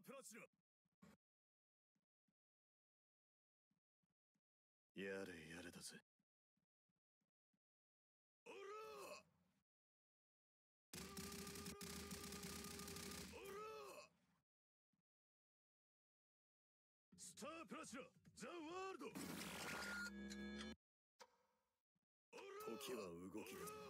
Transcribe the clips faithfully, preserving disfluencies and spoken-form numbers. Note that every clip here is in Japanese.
プラチナ。 やれやれだぜ。 おらおらスタープラチナザ・ワールド。 時は動き出す。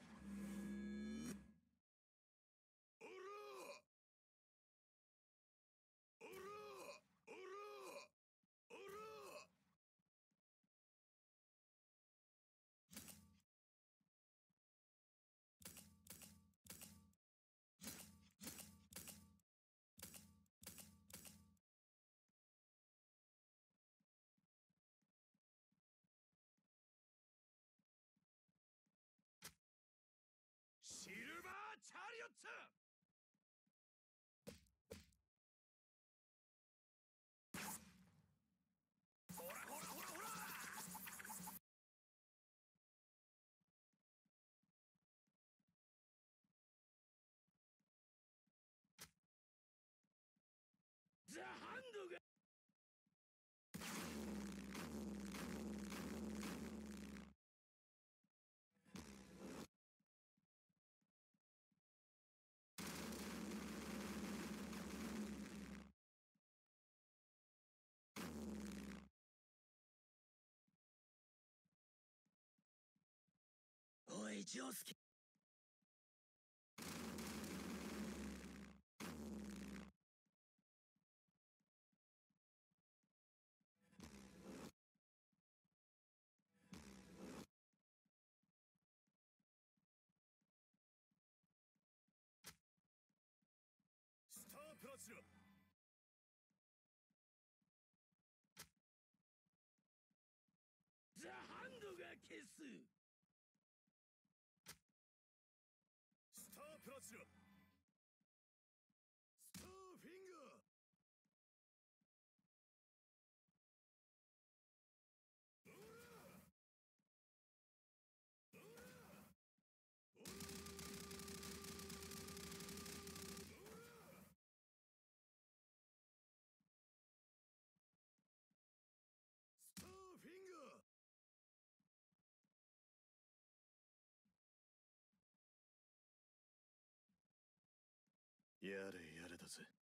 シルバーチャリオッツ。ほらほらほらほら。ザ・ハンドがおいジョースケ。 スタープラチナ。ザ・ハンドが消す。スタープラチナ。スターフィンガー。スターフィンガー。 やれやれだぜ。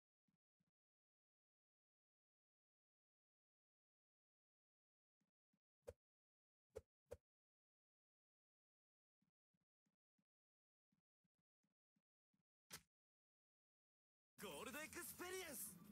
ゴールドエクスペリエンス。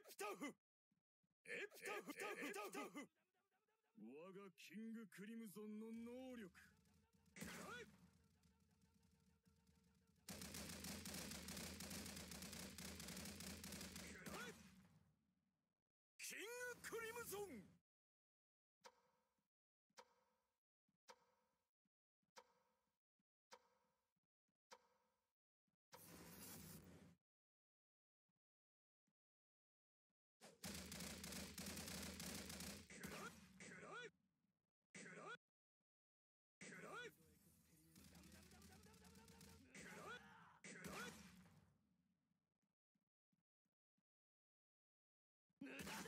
プタフエプタフエプタフ我がキングクリムゾンの能力くらえくらえキングクリムゾン無駄だ。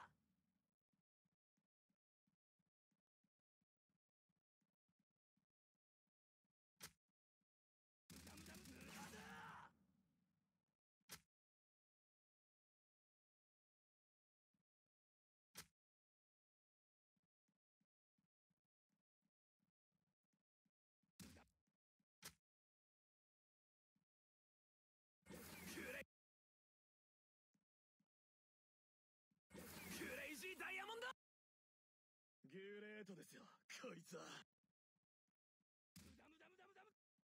ダイヤモンドグレートですよこいつは無駄無駄無駄無駄無駄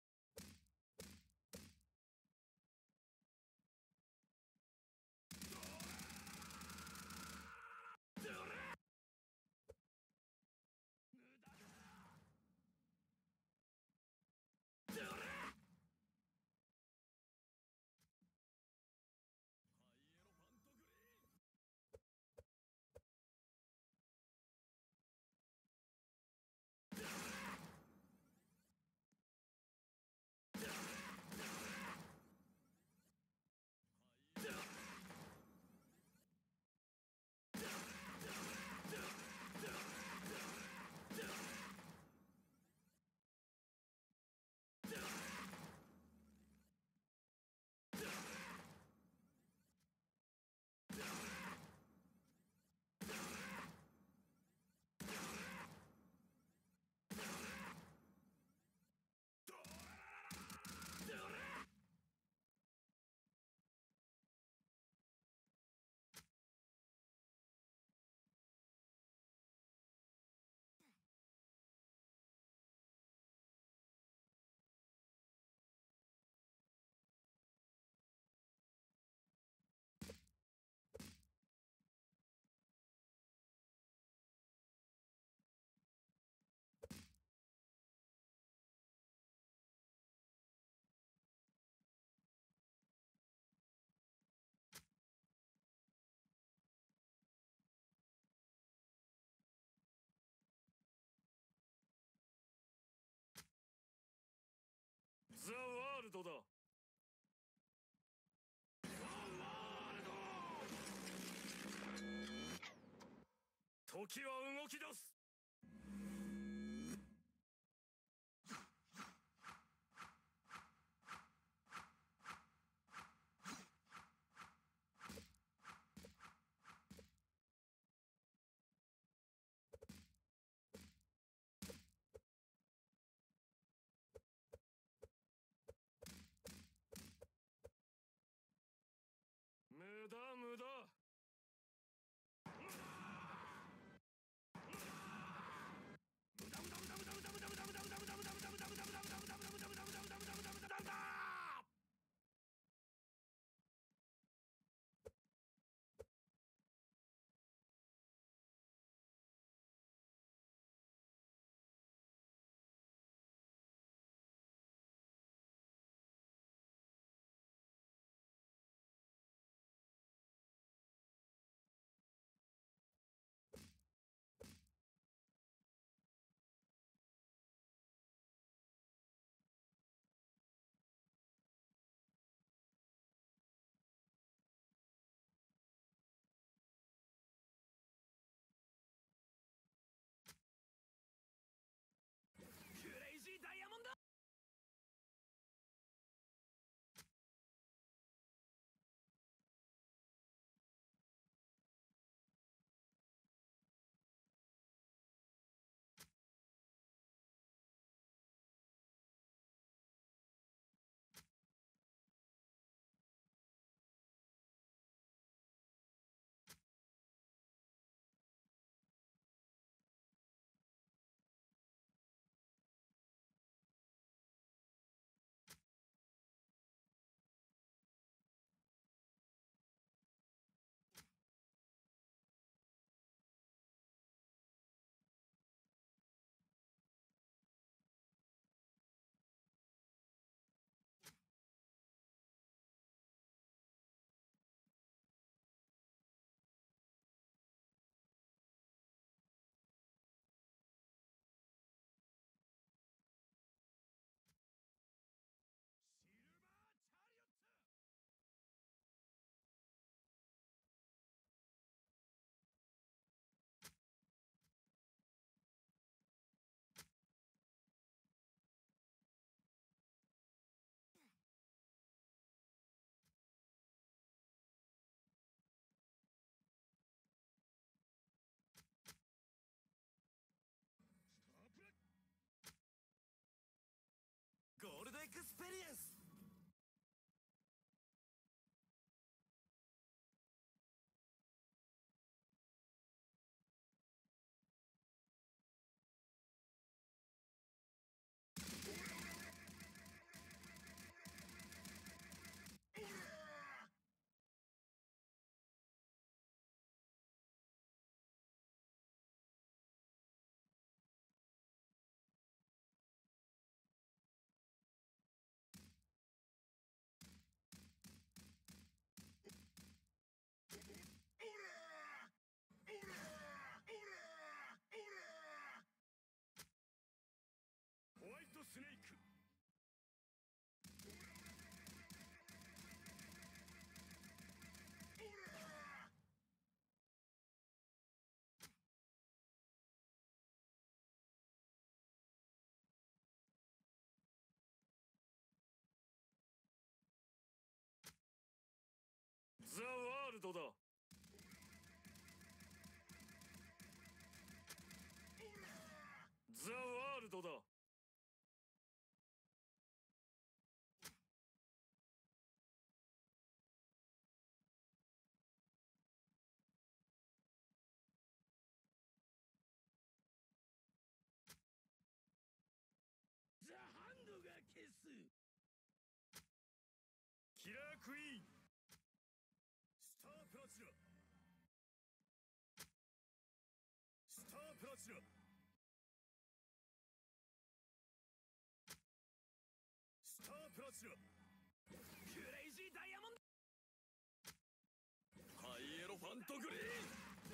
ザ・ワールドだ時は動き出す無駄無駄ルドだ。ザ・ワールドだ。 ザ・ハンドが消す。 キラークイーン。スタープラチナ。スタープラチナ。スタープラチナ。 クレイジーダイヤモンド。 ハイエロファントグリーン。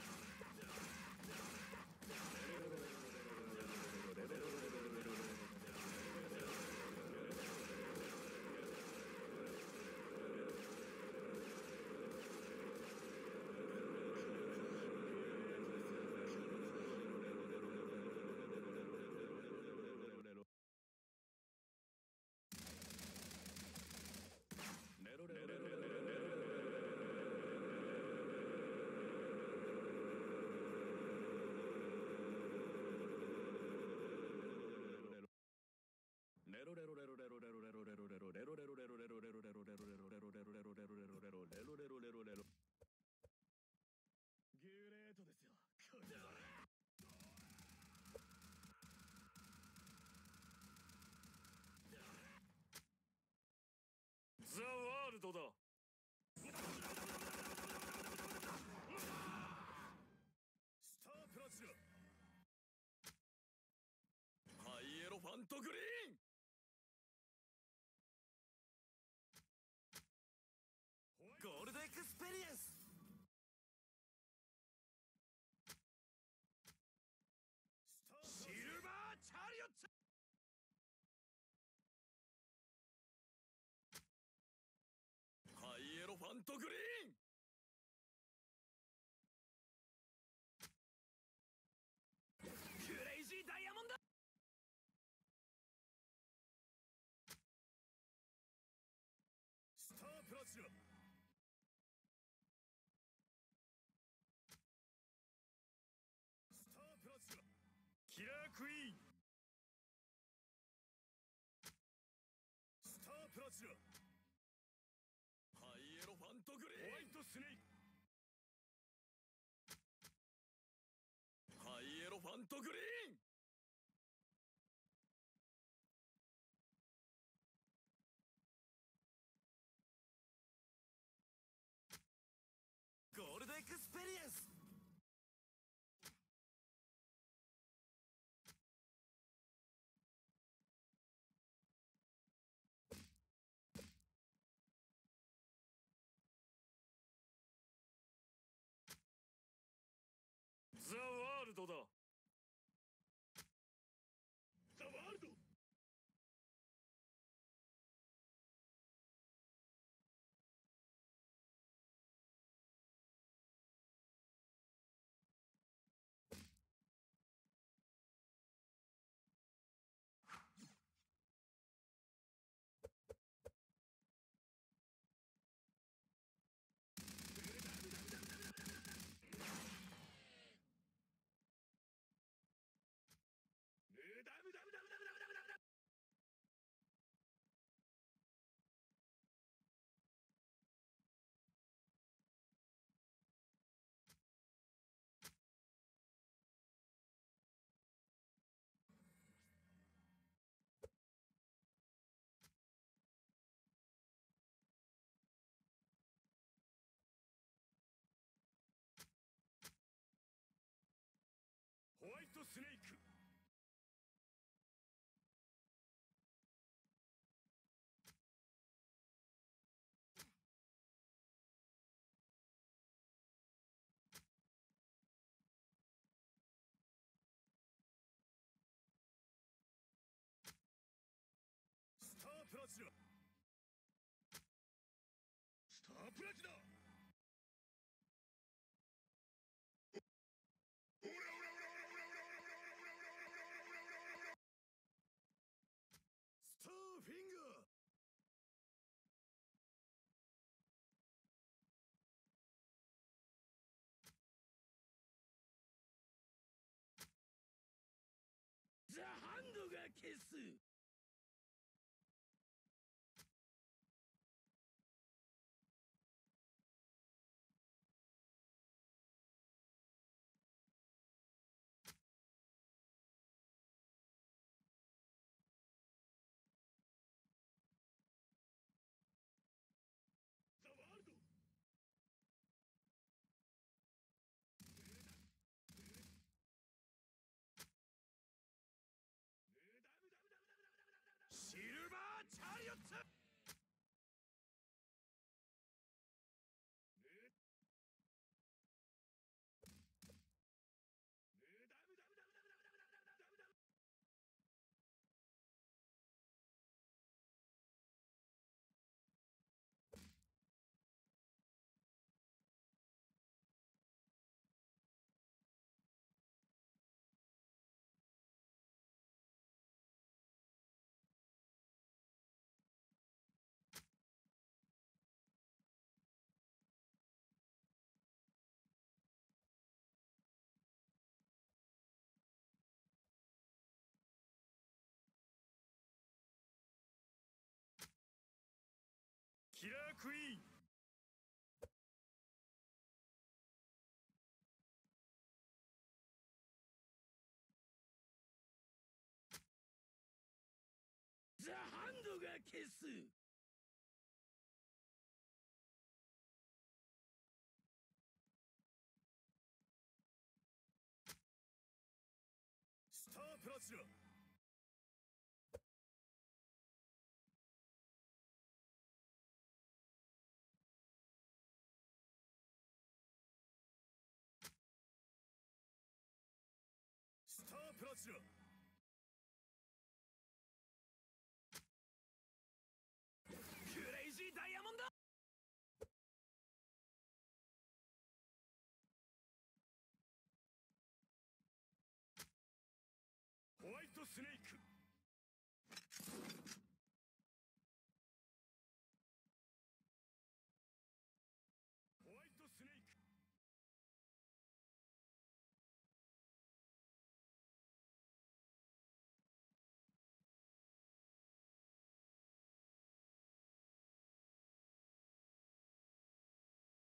ザ・ワールドだ。スタープラチナ。ハイエロファントグリーン。ゴールドエクスペリエンス。 シルバーチャリオット。 ハイエロファントグリーン。 クレイジーダイヤモンド。 スタープラチナ。スタープラチナ。キラークイーン。スタープラチナ。ハイエロファントグリーン。ホワイトスネーク。ハイエロファントグリーン。ゴールドエクスペリエンス。ザ・ワールドだ。ザ・ワールド。 消す。ザワールド。シルバーチャリオット。キラークイーン。ザ・ハンドが消す。 スタープラチナ。スタープラチナ。 クレイジーダイヤモンド。 ホワイトスネーク。